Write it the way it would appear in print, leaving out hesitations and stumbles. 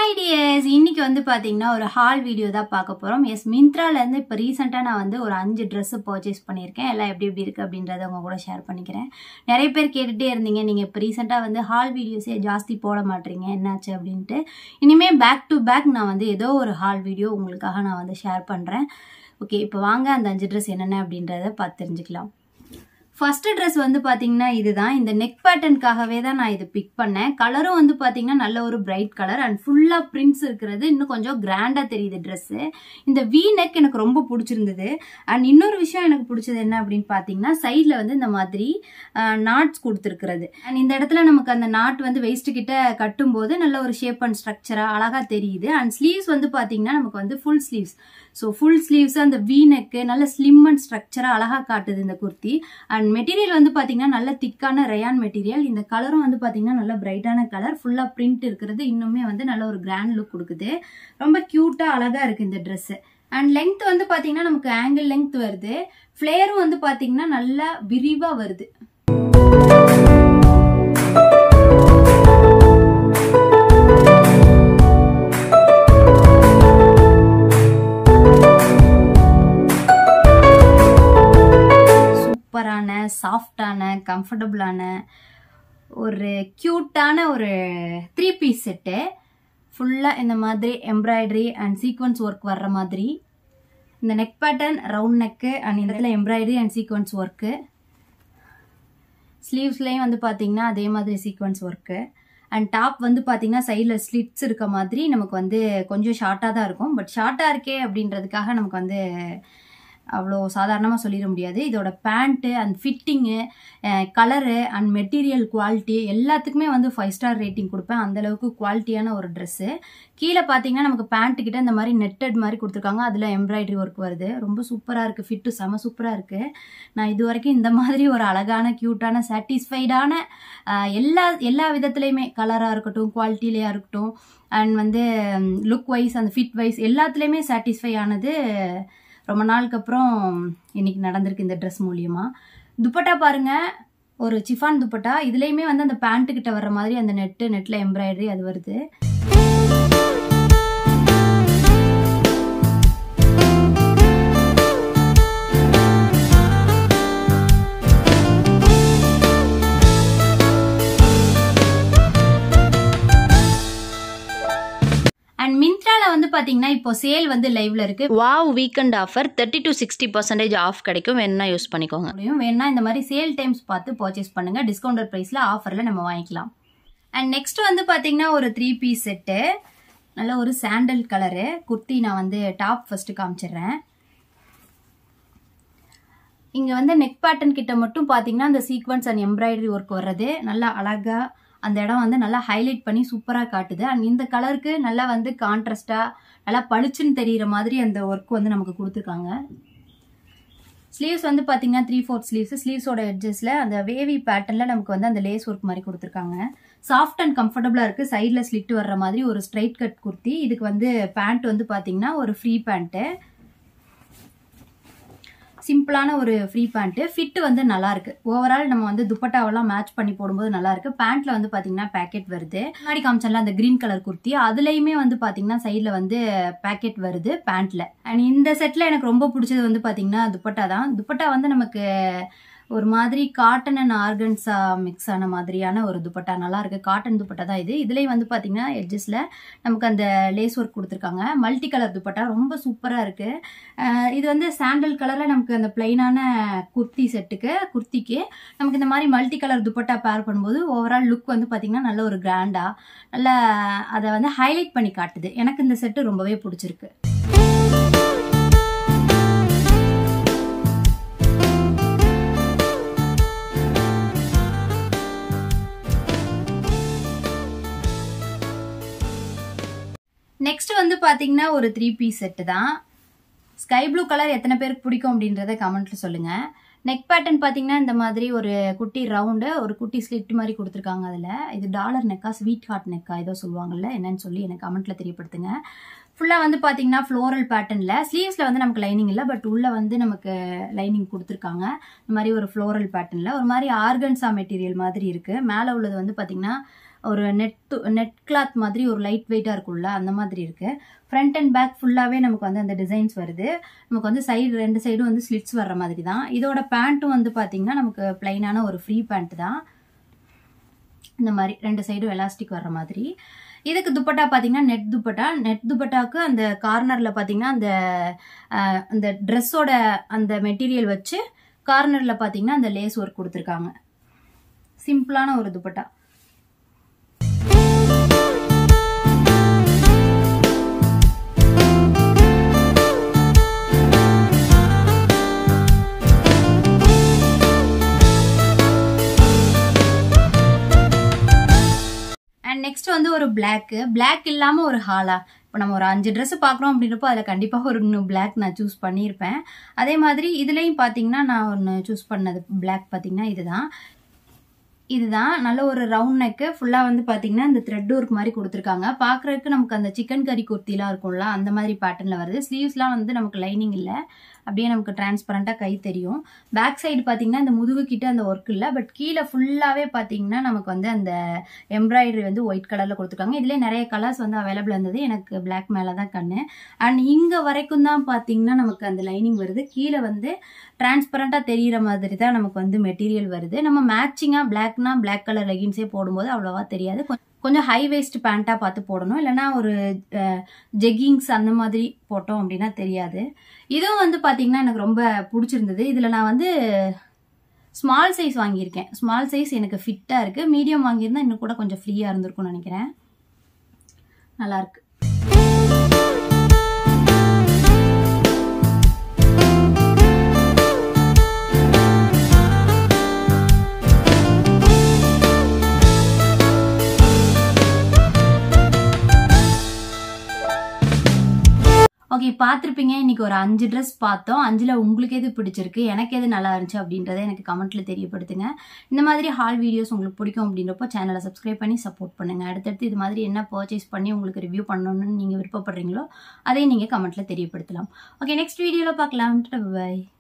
Hi dears, இன்னைக்கு வந்து பாத்தீங்கன்னா ஒரு ஹால் வீடியோ தான் பார்க்க போறோம். எஸ் மிந்த்ரால இருந்து இப்ப ரீசன்ட்டா நான் வந்து ஒரு 5 Dress பர்ச்சேஸ் பண்ணிருக்கேன். எல்லாம் எப்படி இருக்கு அப்படின்றத உங்க கூட ஷேர் பண்ணிக்கிறேன். நிறைய பேர் கேட்டுட்டே இருந்தீங்க நீங்க இப்ப ரீசன்ட்டா வந்து ஹால் வீடியோஸே ஜாஸ்தி போட மாட்டீங்க என்னாச்சு அப்படினு. இனிமே பேக் டு பேக் நான் வந்து ஏதோ ஒரு ஹால் வீடியோ உங்களுக்காக நான் வந்து ஷேர் பண்றேன். ஓகே, இப்போ வாங்க அந்த 5 Dress என்னென்ன அப்படின்றத பார்த்து தெரிஞ்சுக்கலாம். ஃபர்ஸ்ட் ட்ரெஸ் வந்து பாத்தீங்கன்னா இதுதான். இந்த நெக் பேட்டர்னுக்காகவே தான் நான் இது பிக் பண்ணேன். கலரும் வந்து பாத்தீங்கன்னா நல்ல ஒரு பிரைட் கலர் அண்ட் ஃபுல்லா பிரிண்ட்ஸ் இருக்கிறது. இன்னும் கொஞ்சம் கிராண்டா தெரியுது ட்ரெஸ். இந்த வி நெக் எனக்கு ரொம்ப பிடிச்சிருந்தது. அண்ட் இன்னொரு விஷயம் எனக்கு பிடிச்சது என்ன அப்படின்னு பாத்தீங்கன்னா சைட்ல வந்து இந்த மாதிரி நாட்ஸ் கொடுத்துருக்கிறது. அண்ட் இந்த இடத்துல நமக்கு அந்த நாட் வந்து வெயிஸ்ட் கிட்ட கட்டும் போது நல்ல ஒரு ஷேப் அண்ட் ஸ்ட்ரக்சரா அழகா தெரியுது. அண்ட் ஸ்லீவ்ஸ் வந்து பாத்தீங்கன்னா நமக்கு வந்து full sleeves. So full sleeves அந்த வி நெக்கு நல்ல ஸ்லிம் அண்ட் ஸ்ட்ரக்சரா அழகா காட்டுது இந்த குர்த்தி. அண்ட் மெட்டீரியல் வந்து பாத்தீங்கன்னா நல்ல திக்கான ரயான் மெட்டீரியல். இந்த கலரும் வந்து பாத்தீங்கன்னா நல்ல பிரைட்டான கலர், ஃபுல்லா பிரிண்ட் இருக்கிறது. இன்னுமே வந்து நல்ல ஒரு கிராண்ட் லுக் கொடுக்குது. ரொம்ப கியூட்டா அழகா இருக்கு இந்த ட்ரெஸ். அண்ட் லெங்த் வந்து பாத்தீங்கன்னா நமக்கு ஆங்கிள் லெங்த் வருது. ஃபிளேரும் வந்து பாத்தீங்கன்னா நல்லா விரிவா வருது. சூப்பரான, சாஃப்டான, கம்ஃபர்டபுளான ஒரு கியூட்டான ஒரு 3 பீஸ் செட்டு. ஃபுல்லா இந்த மாதிரி எம்ப்ராய்டரி அண்ட் சீக்வன்ஸ் ஒர்க் வர்ற மாதிரி. இந்த neck pattern round neck and இந்த இடத்துல எம்ப்ராய்டரி அண்ட் சீக்வன்ஸ் ஒர்க்கு. ஸ்லீவ்ஸ்லயும் வந்து பாத்தீங்கன்னா அதே மாதிரி சீக்வன்ஸ் ஒர்க்கு. அண்ட் டாப் வந்து பாத்தீங்கன்னா சைட்ல ஸ்லிட்ஸ் இருக்க மாதிரி நமக்கு வந்து கொஞ்சம் ஷார்ட்டா தான் இருக்கும். பட் ஷார்ட்டா இருக்கே அப்படின்றதுக்காக நமக்கு வந்து அவ்வளோ சாதாரணமாக சொல்லிட முடியாது. இதோட pant and fitting, colour and material quality எல்லாத்துக்குமே வந்து 5 ஸ்டார் ரேட்டிங் கொடுப்பேன். அந்தளவுக்கு குவாலிட்டியான ஒரு ட்ரெஸ்ஸு. கீழே பார்த்தீங்கன்னா நமக்கு பேண்ட்டு கிட்ட இந்த மாதிரி நெட்டட் மாதிரி கொடுத்துருக்காங்க. அதில் எம்ப்ராய்டரி ஒர்க் வருது. ரொம்ப சூப்பராக இருக்குது. ஃபிட்டு செம சூப்பராக இருக்குது. நான் இது வரைக்கும் இந்த மாதிரி ஒரு அழகான கியூட்டான சாட்டிஸ்ஃபைடான எல்லா விதத்துலையுமே, கலராக இருக்கட்டும், குவாலிட்டியிலையாக இருக்கட்டும், அண்ட் வந்து லுக் வைஸ் அந்த ஃபிட் வைஸ் எல்லாத்துலேயுமே சாட்டிஸ்ஃபை ஆனது ரொம்ப நாளுக்கு அப்புறம் இன்னைக்கு நடந்திருக்கு இந்த ட்ரெஸ் மூலியமா. துப்பட்டா பாருங்க, ஒரு சிஃபான் துப்பட்டா. இதுலயுமே வந்து அந்த பேண்ட் கிட்ட வர்ற மாதிரி அந்த நெட்ல எம்ப்ராய்டரி அது வருது. மிந்த்ரால வந்து பாத்தீங்கன்னா இப்போ சேல் வந்து லைவ்ல இருக்கு. Wow weekend offer 30 to 60% off கிடைக்கும். வேணும்னா யூஸ் பண்ணிக்கோங்க. வேணும்னா இந்த மாதிரி சேல் டைம்ஸ் பார்த்து பர்ச்சேஸ் பண்ணுங்க. டிஸ்கவுண்டட் பிரைஸ்ல ஆஃபர்ல நம்ம வாங்கிக்கலாம். அண்ட் நெக்ஸ்ட் வந்து பாத்தீங்கன்னா ஒரு 3 பீஸ் செட்டு. நல்ல ஒரு சாண்டல் கலரு குர்த்தி. நான் வந்து டாப் ஃபர்ஸ்ட் காமிச்சிடுறேன். இங்க வந்து நெக் பேட்டர்ன் கிட்ட மட்டும் பாத்தீங்கன்னா அந்த சீக்வன்ஸ் அண்ட் எம்ப்ராய்டரி ஒர்க் வர்றது நல்லா அழகா அந்த இடம் வந்து நல்லா ஹைலைட் பண்ணி சூப்பரா காட்டுது. அண்ட் இந்த கலருக்கு நல்லா வந்து கான்ட்ராஸ்டா நல்லா பளிச்சுன்னு தெரியுற மாதிரி அந்த ஒர்க் வந்து நமக்கு கொடுத்துருக்காங்க. ஸ்லீவ்ஸ் வந்து பாத்தீங்கன்னா 3/4 ஸ்லீவ்ஸ். ஸ்லீவ்ஸோட எட்ஜஸ்ல அந்த வேவி பேட்டர்ன்ல நமக்கு வந்து அந்த லேஸ் ஒர்க் மாதிரி கொடுத்துருக்காங்க. சாஃப்ட் அண்ட் கம்ஃபர்டபுளா இருக்கு. சைட்ல ஸ்லிட் வர்ற மாதிரி ஒரு ஸ்ட்ரைட் கட் குர்த்தி. இதுக்கு வந்து பேண்ட் வந்து பாத்தீங்கன்னா ஒரு ஃப்ரீ பேண்ட், சிம்பிளான ஒரு ஃப்ரீ பேண்ட். ஃபிட் வந்து நல்லா இருக்கு. ஓவரால் நம்ம வந்து துப்பட்டாவெல்லாம் மேட்ச் பண்ணி போடும்போது நல்லா இருக்கு. பேண்ட்ல வந்து பாத்தீங்கன்னா பேக்கெட் வருது. முன்னாடி காமிச்சல அந்த கிரீன் கலர் குர்த்தி, அதுலயுமே வந்து பாத்தீங்கன்னா சைட்ல வந்து பேக்கெட் வருது பேண்ட்ல. அண்ட் இந்த செட்ல எனக்கு ரொம்ப பிடிச்சது வந்து பாத்தீங்கன்னா துப்பட்டா தான். துப்பட்டா வந்து நமக்கு ஒரு மாதிரி காட்டன் அண்ட் ஆர்கன்ஸா மிக்ஸ் ஆன மாதிரியான ஒரு துப்பட்டா. நல்லா இருக்கு. காட்டன் துப்பட்டா தான் இது. இதுலயும் வந்து பாத்தீங்கன்னா எட்ஜஸ்ல நமக்கு அந்த லேஸ் ஒர்க் கொடுத்துருக்காங்க. மல்டி கலர் துப்பட்டா ரொம்ப சூப்பரா இருக்கு. இது வந்து சாண்டல் கலர்ல நமக்கு அந்த பிளைனான குர்த்திக்கு நமக்கு இந்த மாதிரி மல்டி கலர் துப்பட்டா பேர் பண்ணும்போது ஓவரால் லுக் வந்து பாத்தீங்கன்னா நல்ல ஒரு கிராண்டா நல்ல அதை வந்து ஹைலைட் பண்ணி காட்டுது. எனக்கு இந்த செட்டு ரொம்பவே பிடிச்சிருக்கு. நெக்ஸ்ட் வந்து பாத்தீங்கன்னா ஒரு 3 பீஸ் செட்டு தான். ஸ்கை ப்ளூ கலர் எத்தனை பேருக்கு பிடிக்கும் அப்படின்றத கமெண்ட்ல சொல்லுங்க. நெக் பேட்டர்ன் பாத்தீங்கன்னா இந்த மாதிரி ஒரு குட்டி ரவுண்டு, ஒரு குட்டி ஸ்லிட் மாதிரி கொடுத்துருக்காங்க. அதுல இது டாலர் நெக்கா, ஸ்வீட் ஹார்ட் நெக்கா ஏதோ சொல்லுவாங்கல்ல, என்னன்னு சொல்லி எனக்கு கமெண்ட்ல தெரியப்படுத்துங்க. ஃபுல்லா வந்து பாத்தீங்கன்னா ஃப்ளோரல் பேட்டர்ன்ல. ஸ்லீவ்ஸ்ல வந்து நமக்கு லைனிங் இல்ல, பட் உள்ள வந்து நமக்கு லைனிங் கொடுத்துருக்காங்க. இந்த மாதிரி ஒரு ஃப்ளோரல் பேட்டர்ன்ல ஒரு மாதிரி ஆர்கன்ஸா மெட்டீரியல் மாதிரி இருக்கு. மேல உள்ளது வந்து பாத்தீங்கன்னா ஒரு நெட் கிளாத் மாதிரி ஒரு லைட் வெயிட்டாக இருக்கும்ல அந்த மாதிரி இருக்குது. ஃப்ரண்ட் அண்ட் பேக் ஃபுல்லாகவே நமக்கு வந்து அந்த டிசைன்ஸ் வருது. நமக்கு வந்து ரெண்டு சைடும் வந்து ஸ்லிட்ஸ் வர்ற மாதிரி தான். இதோட பேண்ட்டும் வந்து பார்த்தீங்கன்னா நமக்கு பிளைனான ஒரு ஃப்ரீ பேண்ட் தான். இந்த மாதிரி ரெண்டு சைடும் எலாஸ்டிக் வர்ற மாதிரி. இதுக்கு துப்பட்டா பார்த்தீங்கன்னா நெட் துப்பட்டாவுக்கு அந்த கார்னரில் பார்த்தீங்கன்னா அந்த ட்ரெஸ்ஸோட அந்த மெட்டீரியல் வச்சு கார்னரில் பார்த்தீங்கன்னா அந்த லேஸ் ஒர்க் கொடுத்துருக்காங்க. சிம்பிளான ஒரு துப்பட்டா. அண்ட் நெக்ஸ்ட் வந்து ஒரு பிளாக் இல்லாமல் ஒரு ஹாலா. இப்போ நம்ம ஒரு 5 ட்ரெஸ் பார்க்குறோம் அப்படின்றப்போ அதில் கண்டிப்பாக ஒரு பிளாக் நான் சூஸ் பண்ணியிருப்பேன். அதே மாதிரி இதுலேயும் பார்த்தீங்கன்னா நான் ஒன்று சூஸ் பண்ணது பிளாக் பார்த்தீங்கன்னா இதுதான் நல்ல ஒரு ரவுண்ட் நெக்கு. ஃபுல்லாக வந்து பார்த்தீங்கன்னா இந்த த்ரெட் ஒர்க் மாதிரி கொடுத்துருக்காங்க. பார்க்குறதுக்கு நமக்கு அந்த சிக்கன் கறி குர்த்திலாம் இருக்கும்ல அந்த மாதிரி பேட்டர்னில் வருது. ஸ்லீவ்ஸ்லாம் வந்து நமக்கு லைனிங் இல்லை, அப்படியே நமக்கு டிரான்ஸ்பரண்டாக கை தெரியும். பேக் சைடு பார்த்தீங்கன்னா இந்த முதுகு கிட்ட அந்த ஒர்க் இல்லை, பட் கீழே ஃபுல்லாகவே பார்த்தீங்கன்னா நமக்கு வந்து அந்த எம்ப்ராய்டரி வந்து ஒயிட் கலரில் கொடுத்துருக்காங்க. இதுலேயே நிறைய கலர்ஸ் வந்து அவைலபிள் இருந்தது. எனக்கு பிளாக் மேலே தான் கண்ணு. அண்ட் இங்கே வரைக்கும் தான் பார்த்தீங்கன்னா நமக்கு அந்த லைனிங் வருது. கீழே வந்து டிரான்ஸ்பரண்டாக தெரிகிற மாதிரி தான் நமக்கு வந்து மெட்டீரியல் வருது. நம்ம மேட்சிங்காக பிளாக் கலர் லெகின்ஸே போடும்போது அவ்வளோவா தெரியாது. கொஞ்சம் ஹை வேஸ்ட் பேண்ட்டாக பார்த்து போடணும், இல்லைனா ஒரு ஜெக்கிங்ஸ் அந்த மாதிரி போட்டோம் அப்படின்னா தெரியாது. இதுவும் வந்து பார்த்தீங்கன்னா எனக்கு ரொம்ப பிடிச்சிருந்தது. இதில் நான் வந்து ஸ்மால் சைஸ் வாங்கியிருக்கேன். ஸ்மால் சைஸ் எனக்கு ஃபிட்டாக இருக்குது. மீடியம் வாங்கியிருந்தா இன்னும் கூட கொஞ்சம் ஃப்ரீயாக இருந்திருக்கும்னு நினைக்கிறேன். நல்லாயிருக்கு. ஓகே, பார்த்துருப்பீங்க. இன்னைக்கு ஒரு 5 ட்ரெஸ் பார்த்தோம். 5ல் உங்களுக்கு எது பிடிச்சிருக்கு, எனக்கு எது நல்லா இருந்துச்சு அப்படின்றத எனக்கு கமெண்ட்ல தெரியப்படுத்துங்க. இந்த மாதிரி ஹால் வீடியோஸ் உங்களுக்கு பிடிக்கும் அப்படின்றப்போ சேனலை சப்ஸ்கிரைப் பண்ணி சப்போர்ட் பண்ணுங்க. அடுத்தடுத்து இது மாதிரி என்ன பர்ச்சேஸ் பண்ணி உங்களுக்கு ரிவ்யூ பண்ணணும்னு நீங்கள் விருப்பப்படுறீங்களோ அதையும் நீங்கள் கமெண்ட்ல தெரியப்படுத்தலாம். ஓகே, நெக்ஸ்ட் வீடியோவில் பார்க்கலாம். பை.